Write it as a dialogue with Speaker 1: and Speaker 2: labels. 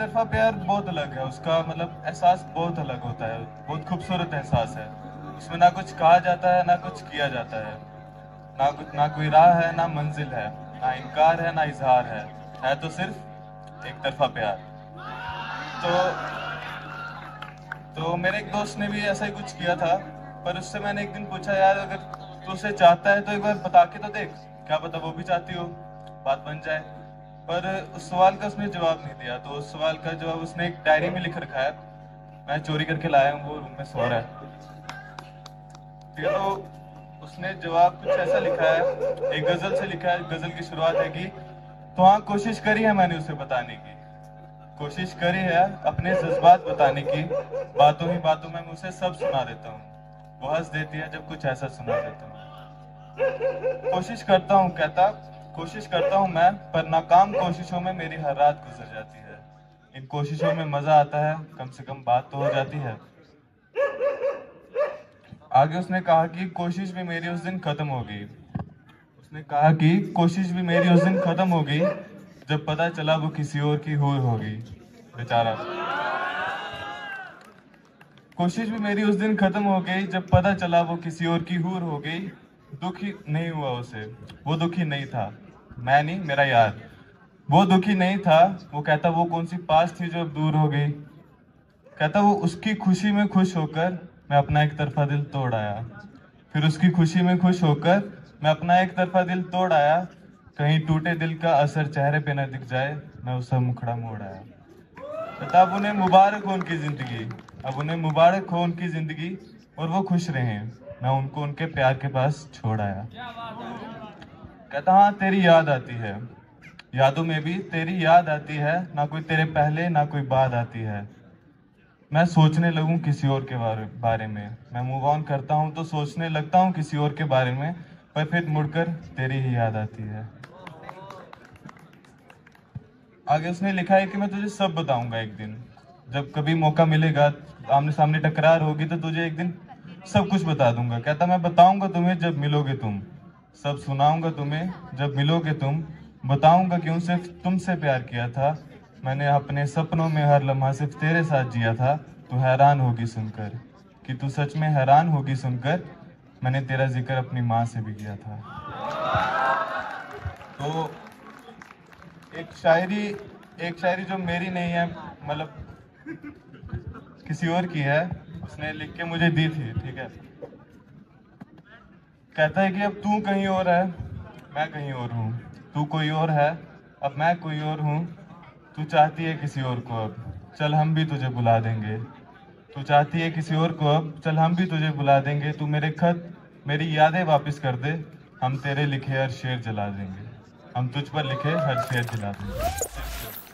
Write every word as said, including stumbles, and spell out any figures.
Speaker 1: तरफा प्यार बहुत अलग है, उसका मतलब एहसास बहुत अलग होता है, बहुत खूबसूरत एहसास है। उसमें ना कुछ कहा जाता है ना कुछ किया जाता है, ना कुछ ना कोई राह है ना मंजिल है, ना इनकार है ना इजहार है है तो सिर्फ एक तरफा प्यार। तो तो मेरे एक दोस्त ने भी ऐसा ही कुछ किया था, पर उससे मैंने एक दिन पूछा, यार अगर तू उसे चाहता है तो एक बार बता के तो देख, क्या पता वो भी चाहती हो, बात बन जाए। पर उस सवाल का उसने जवाब नहीं दिया। तो उस सवाल का जवाब उसने एक डायरी में लिख रखा है, मैं चोरी करके लाया हूँ, वो रूम में सो रहा है। ठीक है, तो उसने जवाब कुछ ऐसा लिखा है, एक गजल से लिखा है। गजल की शुरुआत है कि तो हाँ कोशिश करी है मैंने उसे बताने की, कोशिश करी है अपने जज्बात बताने की, बातों ही बातों में मैं उसे सब सुना देता हूँ, वो हंस देती है जब कुछ ऐसा सुना देता हूँ। कोशिश करता हूँ कहता, कोशिश करता हूँ मैं, पर नाकाम कोशिशों में मेरी हर रात गुजर जाती है। इन कोशिशों में मजा आता है, कम से कम बात तो हो जाती है। आगे उसने कहा कि कोशिश भी मेरी उस दिन खत्म हो गई। उसने कहा कि कोशिश भी मेरी उस दिन खत्म हो गई जब पता चला वो किसी और की हूर हो गई। बेचारा। कोशिश भी मेरी उस दिन खत्म हो गई जब पता चला वो किसी और की हूर हो गई। दुखी नहीं हुआ उसे, वो दुखी नहीं था, मैं नहीं मेरा यार। वो दुखी नहीं था, वो कहता वो कौन सी पास थी जो अब दूर हो गई। कहता वो उसकी खुशी में खुश होकर मैं अपना एक तरफा दिल तोड़ आया। फिर उसकी खुशी में खुश होकर मैं अपना एक तरफा दिल तोड़ आया। कहीं टूटे दिल का असर चेहरे पे न दिख जाए, मैं उसका मुखड़ा मोड़ आया। कहता अब उन्हें मुबारक हो उनकी जिंदगी, अब उन्हें मुबारक हो उनकी जिंदगी, और वो खुश रहें, मैं उनको उनके प्यार के पास छोड़ आया। कहता हाँ तेरी याद आती है, यादों में भी तेरी याद आती है, ना कोई तेरे पहले ना कोई बाद आती है। मैं सोचने लगूं किसी और के बारे बारे में, मैं मूव ऑन करता हूं तो सोचने लगता हूं किसी और के बारे में, पर फिर मुड़कर तेरी ही याद आती है। आगे उसने लिखा है कि मैं तुझे सब बताऊंगा एक दिन, जब कभी मौका मिलेगा, आमने सामने टकरार होगी तो तुझे एक दिन सब कुछ बता दूंगा। कहता मैं बताऊंगा तुम्हें जब मिलोगे तुम, सब सुनाऊंगा तुम्हें जब मिलोगे तुम, बताऊंगा क्यों सिर्फ तुमसे प्यार किया था, मैंने अपने सपनों में हर लम्हा सिर्फ तेरे साथ जिया था। तू हैरान होगी सुनकर, कि तू सच में हैरान होगी सुनकर, मैंने तेरा जिक्र अपनी माँ से भी किया था। तो एक शायरी, एक शायरी जो मेरी नहीं है, मतलब किसी और की है, उसने लिख के मुझे दी थी। ठीक है, कहता है कि अब तू कहीं और है, मैं कहीं और हूँ, तू कोई और है, अब मैं कोई और हूँ। तू चाहती है किसी और को, अब चल हम भी तुझे बुला देंगे। तू चाहती है किसी और को, अब चल हम भी तुझे बुला देंगे। तू मेरे खत मेरी यादें वापस कर दे, हम तेरे लिखे हर शेर जला देंगे, हम तुझ पर लिखे हर शेर जला देंगे।